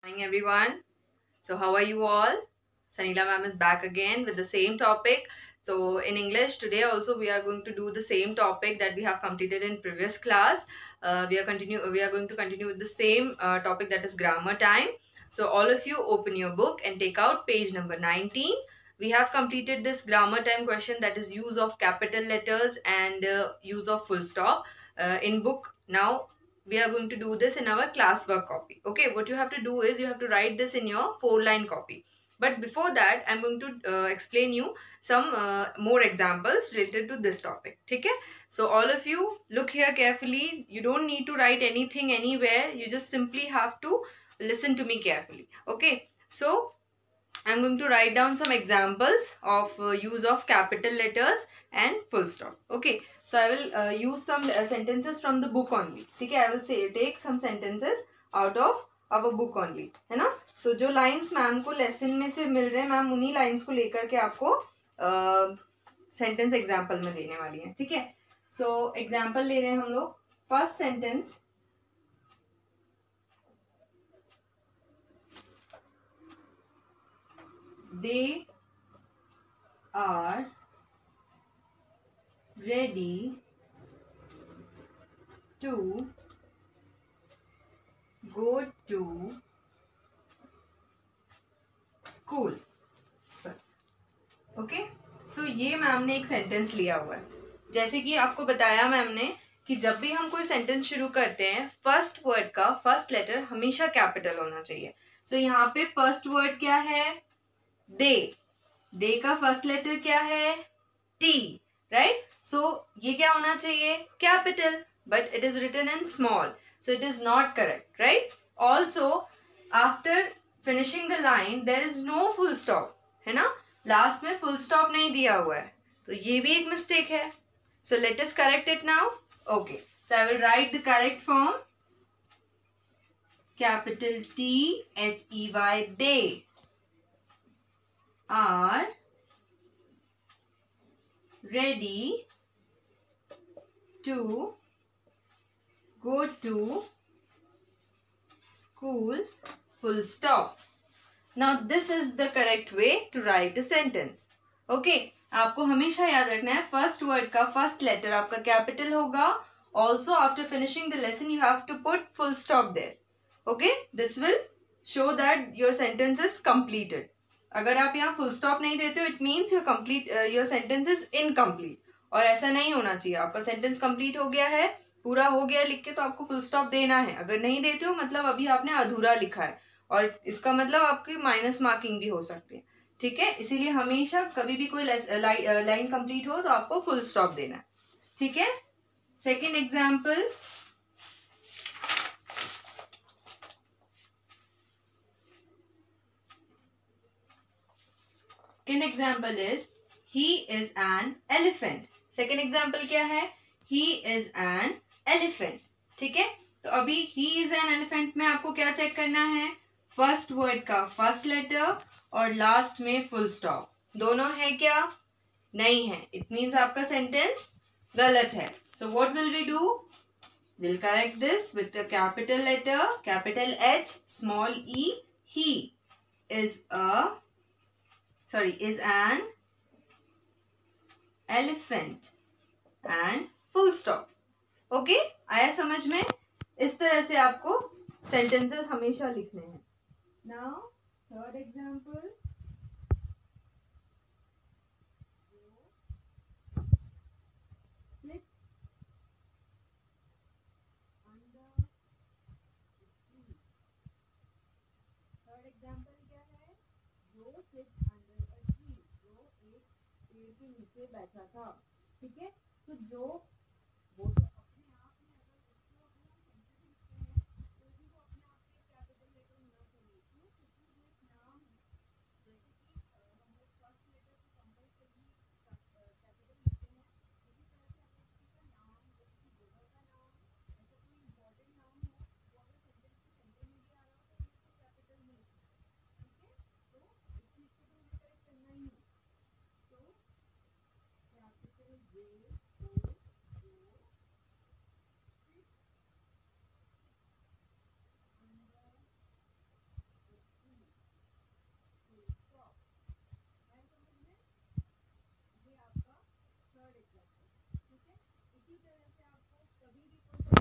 Morning everyone. So how are you all? Sanila ma'am is back again with the same topic. So in English today also we are going to do the same topic that we have completed in previous class. We are going to continue with the same topic, that is grammar time. So all of you open your book and take out page number 19. We have completed this grammar time question, that is use of capital letters and use of full stop in book. Now we are going to do this in our classwork copy. Okay, what you have to do is you have to write this in your 4-line copy. But before that, I'm going to explain you some more examples related to this topic. Okay? So all of you look here carefully. You don't need to write anything anywhere. You just simply have to listen to me carefully. Okay? So I'm going to write down some examples of use of capital letters and full stop. Okay, so I will use some sentences from the book only. ठीक है, I will say take some sentences out of our book only, है ना. तो जो lines ma'am को lesson में से मिल रहे हैं, मैम उन्हीं lines को लेकर के आपको sentence example में देने वाली है. ठीक है, so example ले रहे हैं हम लोग. First sentence. They are ready to go to school. Okay, so ये मैम ने एक सेंटेंस लिया हुआ है. जैसे कि आपको बताया मैम ने कि जब भी हम कोई सेंटेंस शुरू करते हैं, फर्स्ट वर्ड का फर्स्ट लेटर हमेशा कैपिटल होना चाहिए. सो यहाँ पे फर्स्ट वर्ड क्या है? दे. दे का फर्स्ट लेटर क्या है? टी. राइट. सो ये क्या होना चाहिए? Capital. But it is written in small, so it is not correct. Right. Also after finishing the line there is no full stop, है ना. लास्ट में फुल स्टॉप नहीं दिया हुआ है, तो ये भी एक मिस्टेक है. So let us correct it now. Okay, so I will write the correct form. Capital THEY. They are ready to go to school, full stop. Now this is the correct way to write a sentence. Okay, आपको हमेशा याद रखना है first word का first letter आपका capital होगा. Also after finishing the lesson you have to put full stop there. Okay, this will show that your sentence is completed. अगर आप यहाँ फुल स्टॉप नहीं देते हो, it means your complete your sentence is incomplete. और ऐसा नहीं होना चाहिए. आपका सेंटेंस कंप्लीट हो गया है, पूरा हो गया लिख के, तो आपको फुल स्टॉप देना है. अगर नहीं देते हो मतलब अभी आपने अधूरा लिखा है, और इसका मतलब आपकी माइनस मार्किंग भी हो सकती है. ठीक है, इसीलिए हमेशा कभी भी कोई लाइन कंप्लीट हो तो आपको फुल स्टॉप देना है. ठीक है. Second example. Second example is he is an elephant. Second example क्या है? He is an elephant. ठीक है, तो अभी he is an elephant में आपको क्या चेक करना है? फर्स्ट वर्ड का फर्स्ट लेटर और लास्ट में फुल स्टॉप दोनों है क्या? नहीं है. इट मीन्स आपका सेंटेंस गलत है. So what will we do? Will correct this with the capital letter, capital H, small e. He is an elephant and full stop. Okay, आया समझ में? इस तरह से आपको सेंटेंसेस हमेशा लिखने हैं. Now third example. Third example क्या है? जो सिट अंडर अ ट्री. जो एक पेड़ के नीचे बैठा था. ठीक है, तो जो वो तो अपने आप में अगर उसको अगर हम सेंटेंस लिखते हैं तो भी वो अपने आप में कैपिटल लेटर होना चाहिए. क्यों? क्योंकि वो एक नाम है. जैसे कि हम लोग फर्स्ट लेटर को कंपल्सरी कैपिटल लिखते हैं, उसी तरह से अगर किसी का नाम हो, किसी जगह का नाम, ऐसा कोई इम्पोर्टेंट नाम हो, वो अगर सेंटेंस के सेंटर में भी आ रहा हो तो हमें उसको कैपिटल में लिखना है. ठीक है, तो इस चीज को तो हमें करेक्ट करना ही है. तो कैपिटल J O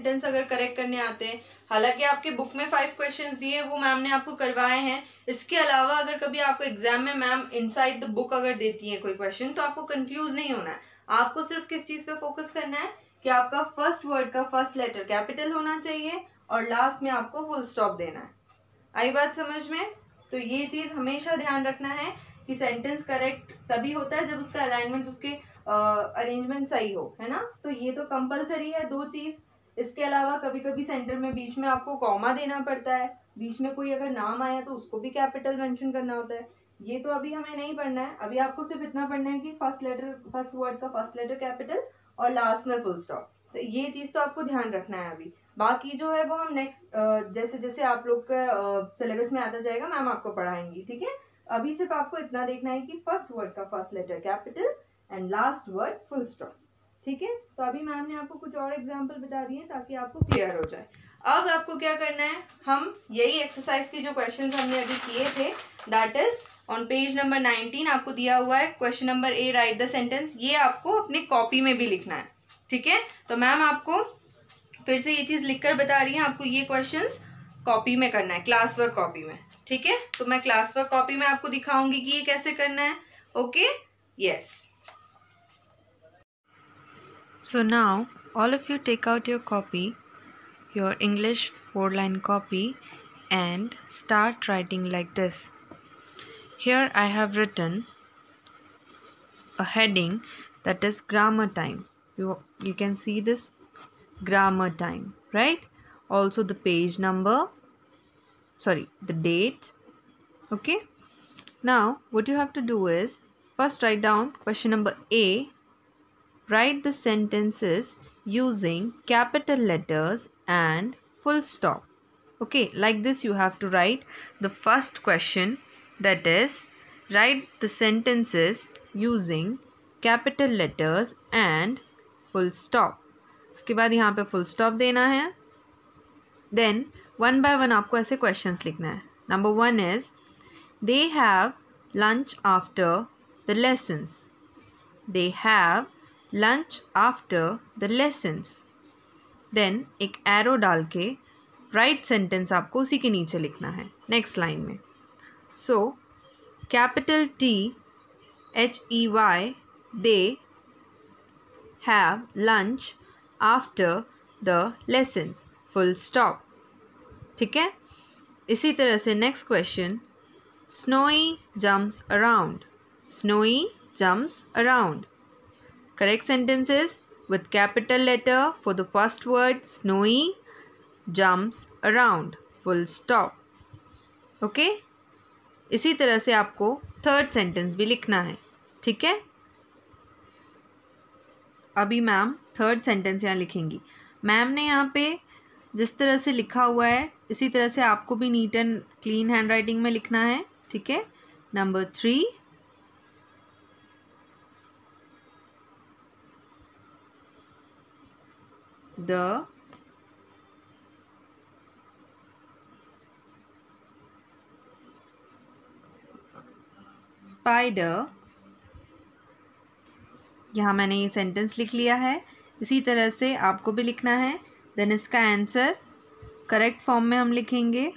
सेंटेंस अगर करेक्ट करने आते हैं, हालांकि आपके बुक में 5 क्वेश्चंस दिए वो मैम ने आपको करवाए हैं, इसके अलावा अगर कभी आपको एग्जाम में मैम इनसाइड द बुक अगर देती है कोई क्वेश्चन तो आपको कंफ्यूज नहीं होना है। आपको सिर्फ किस चीज पे फोकस करना है कि आपका फर्स्ट वर्ड का फर्स्ट लेटर कैपिटल होना चाहिए और लास्ट में आपको फुल स्टॉप देना है। आई बात समझ में? तो ये चीज हमेशा ध्यान रखना है कि सेंटेंस करेक्ट तभी होता है जब उसका अलाइनमेंट, उसके अरेंजमेंट सही हो, है ना। तो ये तो कंपलसरी है 2 चीज। इसके अलावा कभी कभी सेंटर में बीच में आपको कॉमा देना पड़ता है, बीच में कोई अगर नाम आया तो उसको भी कैपिटल मेंशन करना होता है। ये तो अभी हमें नहीं पढ़ना है, अभी आपको सिर्फ इतना पढ़ना है कि फर्स्ट वर्ड का फर्स्ट लेटर कैपिटल और लास्ट में फुल स्टॉप। तो ये चीज तो आपको ध्यान रखना है। अभी बाकी जो है वो हम नेक्स्ट जैसे जैसे आप लोग का सिलेबस में आता जाएगा मैम आपको पढ़ाएंगी, ठीक है। अभी सिर्फ आपको इतना देखना है कि फर्स्ट वर्ड का first letter capital and last word full stop, ठीक है। तो अभी मैम ने आपको कुछ और एग्जांपल बता दिए ताकि आपको क्लियर हो जाए। अब आपको क्या करना है, हम यही एक्सरसाइज की जो क्वेश्चंस हमने अभी किए थे that is on page number 19 आपको दिया हुआ है question number A, write the sentence. ये आपको अपनी कॉपी में भी लिखना है, ठीक है। तो मैम आपको फिर से ये चीज लिखकर बता रही है, आपको ये क्वेश्चंस कॉपी में करना है, क्लास वर्क कॉपी में, ठीक है। तो मैं क्लास वर्क कॉपी में आपको दिखाऊंगी कि ये कैसे करना है। Okay, yes. So now all of you take out your copy, your English 4-line copy, and start writing like this. Here I have written a heading that is grammar time. You can see this grammar time, right? Also the page number, the date. Okay, now what you have to do is first write down question number A. Write the sentences using capital letters and full stop. Okay, like this you have to write the first question, that is write the sentences using capital letters and full stop. उसके बाद यहाँ पे full stop देना है। Then one by one आपको ऐसे questions लिखना है। Number 1 is they have lunch after the lessons. They have lunch after the lessons. Then एक एरो डाल के राइट सेंटेंस आपको उसी के नीचे लिखना है नेक्स्ट लाइन में। So capital THEY they have lunch after the lessons, full stop, ठीक है। इसी तरह से next question Snowy jumps around. Snowy jumps around. Correct sentences with capital letter for the first word snowy, jumps around, full stop. Okay? इसी तरह से आपको third sentence भी लिखना है, ठीक है। अभी मैम थर्ड सेंटेंस यहाँ लिखेंगी। मैम ने यहाँ पे जिस तरह से लिखा हुआ है इसी तरह से आपको भी neat and clean handwriting में लिखना है, ठीक है। नंबर 3 the spider, यहाँ मैंने ये सेंटेंस लिख लिया है, इसी तरह से आपको भी लिखना है। देन इसका आंसर करेक्ट फॉर्म में हम लिखेंगे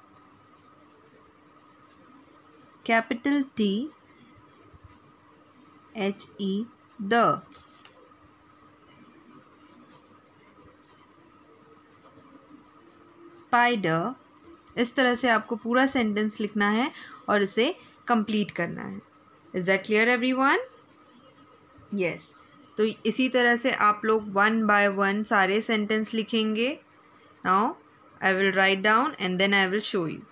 कैपिटल THE द। स्पाइडर, इस तरह से आपको पूरा सेंटेंस लिखना है और इसे कंप्लीट करना है। Is that clear everyone? Yes. तो इसी तरह से आप लोग 1 by 1 सारे सेंटेंस लिखेंगे। Now I will write down and then I will show you.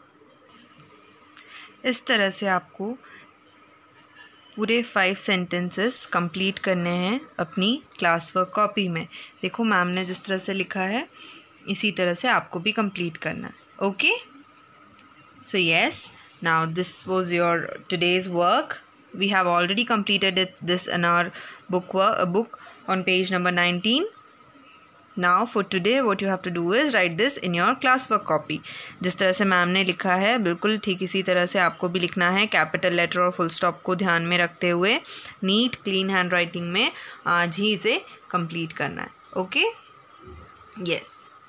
इस तरह से आपको पूरे 5 सेंटेंसेस कंप्लीट करने हैं अपनी क्लास वर्क कॉपी में। देखो मैम ने जिस तरह से लिखा है इसी तरह से आपको भी कंप्लीट करना है। Okay, so yes, now this was your today's work. We have already completed this in our book on page number 19. Now for today what you have to do is write this in your class work copy. जिस तरह से ma'am ने लिखा है बिल्कुल ठीक इसी तरह से आपको भी लिखना है, कैपिटल लेटर और फुल स्टॉप को ध्यान में रखते हुए नीट क्लीन हैंड राइटिंग में आज ही इसे कंप्लीट करना है। Okay, yes.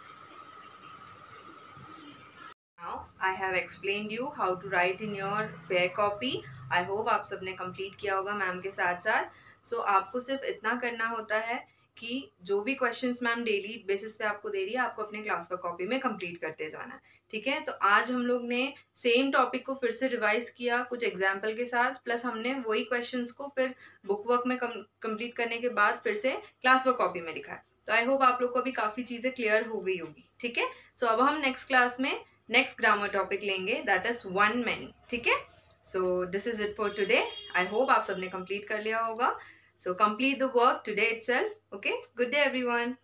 I have explained you how to write in your fair copy. I hope आप सबने कंप्लीट किया होगा मैम के साथ साथ. सो आपको सिर्फ इतना करना होता है कि जो भी क्वेश्चंस मैम डेली बेसिस पे आपको दे रही है आपको अपने क्लास वर्क कॉपी में कंप्लीट करते जाना है. ठीक है, तो आज हम लोग ने सेम टॉपिक को फिर से रिवाइज किया कुछ एग्जाम्पल के साथ, प्लस हमने वही क्वेश्चंस को फिर बुक वर्क में कंप्लीट करने के बाद फिर से क्लास वर्क कॉपी में लिखा है. तो आई होप आप लोग को अभी काफ़ी चीज़ें क्लियर हो गई होगी. ठीक है, सो अब हम नेक्स्ट क्लास में नेक्स्ट ग्रामर टॉपिक लेंगे, दैट इज वन मैनी. ठीक है, so this is it for today. I hope आप सबने कंप्लीट कर लिया होगा. So complete the work today itself. Okay, good day everyone.